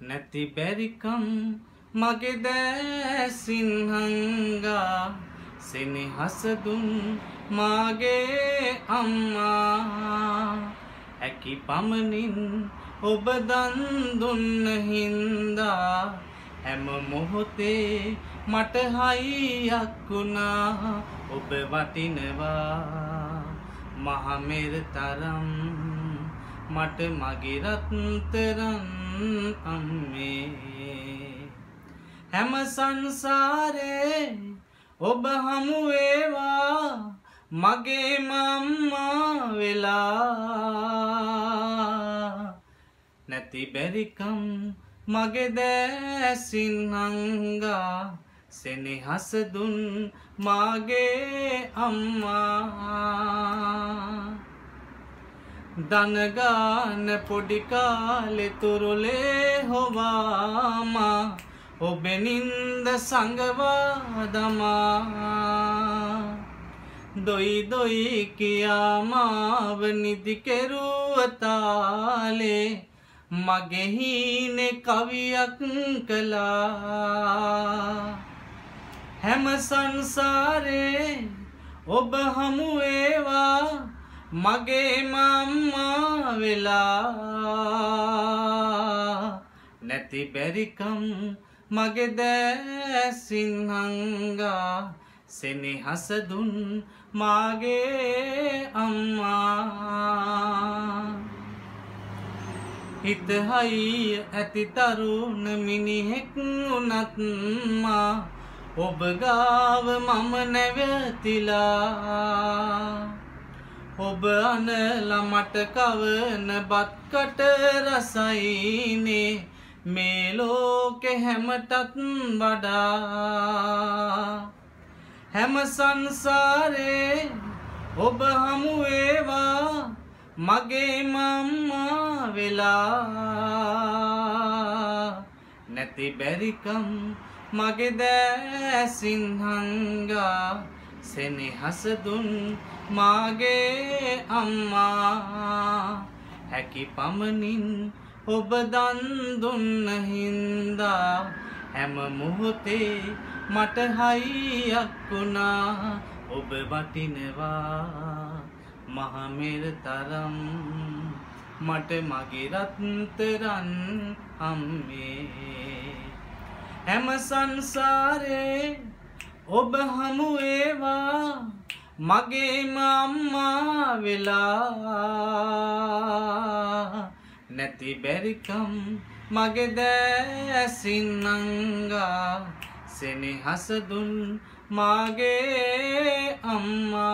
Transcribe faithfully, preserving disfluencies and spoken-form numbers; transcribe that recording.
නැති බැරිකම් මගේ දැසින් හංගා සෙනෙහස දුන් මාගේ අම්මා හැකි පමණින් ඔබ දන් දුන්න හින්දා හැම මොහොතේ මට හයියක් වුණා ඔබ වටිනවා මහමෙර තරම් මට මගේ රත්තරන් අම්මේ හැම සංසාරේ ඔබ හමු වේවා මගේ මම්මා වෙලා නැති බැරිකම් මගේ දැසින් හංගා සෙනෙහස දුන් මාගේ අම්මා දනගාන පොඩි කාලේ තුරුලේ හොවාමා ඔබේ නින්ද සංගවා දමා දොයි දොයි කියා මාව නිදි කෙරුව තාලේ මගේ හීනේ කවියක් කළා හැම සංසාරේ ඔබ හමු වේවා මගේ මම්මා වෙලා නැති බැරිකම් මගේ දැසින් හංගා සෙනෙහස දුන් මාගේ අම්මා හිත හයි ඇති තරුණ මිනිහෙක් වුණත් මා ඔබ ගාව මම නැවතිලා ඔබ අනලා මට කවන බත්කට රසයිනේ මේ ලෝකෙ හැමටත් වඩා හැම සංසාරේ ඔබ හමු වේවා මගේ මම්මා වෙලා නැති බැරිකම් මගේ දැසින් හංගා සෙනෙහස දුන් මාගේ අම්මා හැකි පමණින් ඔබ දන් දුන්න හින්දා හැම මොහොතේ මට හයියක් වුණා ඔබ වටිනවා මහමෙර තරම් මට මගේ රත්තරන් අම්මේ හැම සංසාරේ ඔබ හමු වේවා මගේ මම්මා වෙලා නැති බැරිකම් මගේ දැසින් නංගා සෙනෙහස දුන් මාගේ අම්මා